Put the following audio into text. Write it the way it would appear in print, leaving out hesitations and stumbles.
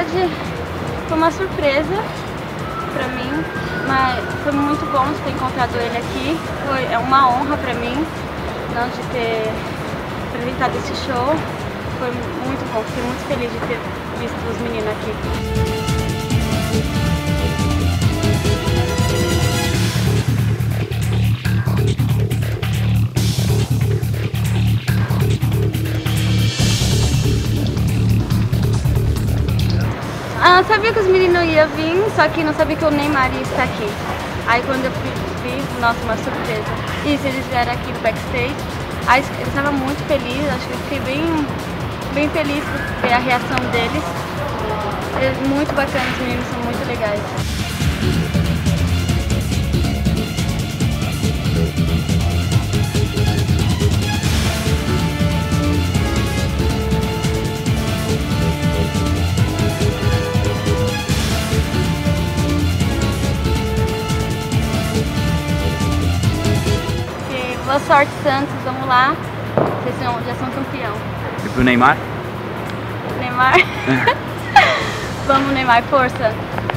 verdade, foi uma surpresa pra mim, mas foi muito bom de ter encontrado ele aqui. É uma honra pra mim, não, de ter apresentado esse show. Foi muito bom, fiquei muito feliz de ter visto os meninos aqui. Eu sabia que os meninos iam vir, só que não sabia que o Neymar ia estar aqui. Aí quando eu vi, nossa, uma surpresa. Isso, eles vieram aqui no backstage. Aí eles estavam muito felizes, acho que eu fiquei bem feliz por ver a reação deles. É muito bacana, os meninos são muito legais. Boa sorte, Santos, vamos lá. Vocês já são campeão. E pro Neymar? Neymar? Vamos, Neymar, força!